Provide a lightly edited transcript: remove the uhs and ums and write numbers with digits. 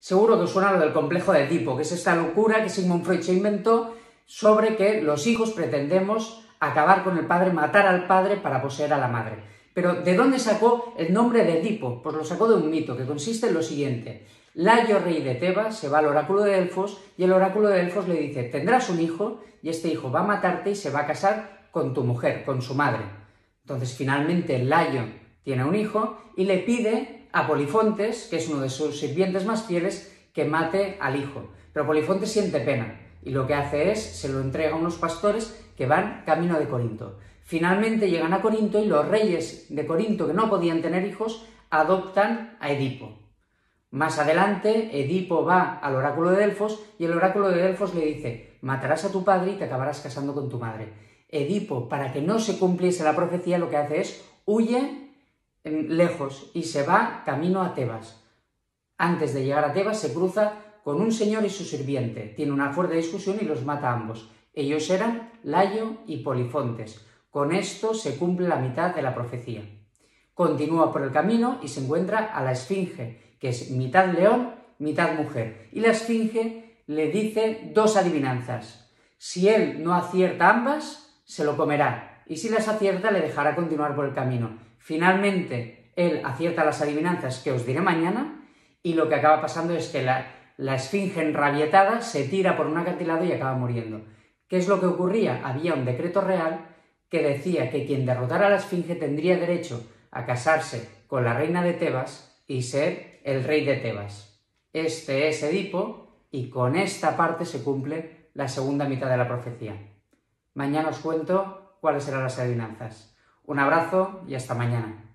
Seguro que os suena lo del complejo de Edipo, que es esta locura que Sigmund Freud se inventó sobre que los hijos pretendemos acabar con el padre, matar al padre para poseer a la madre. Pero ¿de dónde sacó el nombre de Edipo? Pues lo sacó de un mito que consiste en lo siguiente. Layo, rey de Tebas, se va al oráculo de Delfos y el oráculo de Delfos le dice: tendrás un hijo y este hijo va a matarte y se va a casar con tu mujer, con su madre. Entonces finalmente Layo tiene un hijo y le pide a Polifontes, que es uno de sus sirvientes más fieles, que mate al hijo. Pero Polifontes siente pena y lo que hace es, se lo entrega a unos pastores que van camino de Corinto. Finalmente llegan a Corinto y los reyes de Corinto, que no podían tener hijos, adoptan a Edipo. Más adelante, Edipo va al oráculo de Delfos y el oráculo de Delfos le dice: matarás a tu padre y te acabarás casando con tu madre. Edipo, para que no se cumpliese la profecía, lo que hace es huye lejos y se va camino a Tebas. Antes de llegar a Tebas se cruza con un señor y su sirviente. Tiene una fuerte discusión y los mata a ambos. Ellos eran Layo y Polifontes. Con esto se cumple la mitad de la profecía. Continúa por el camino y se encuentra a la Esfinge, que es mitad león, mitad mujer. Y la Esfinge le dice dos adivinanzas. Si él no acierta ambas, se lo comerá. Y si las acierta, le dejará continuar por el camino. Finalmente, él acierta las adivinanzas que os diré mañana y lo que acaba pasando es que la Esfinge enrabietada se tira por un acantilado y acaba muriendo. ¿Qué es lo que ocurría? Había un decreto real que decía que quien derrotara a la Esfinge tendría derecho a casarse con la reina de Tebas y ser el rey de Tebas. Este es Edipo y con esta parte se cumple la segunda mitad de la profecía. Mañana os cuento cuáles serán las adivinanzas. Un abrazo y hasta mañana.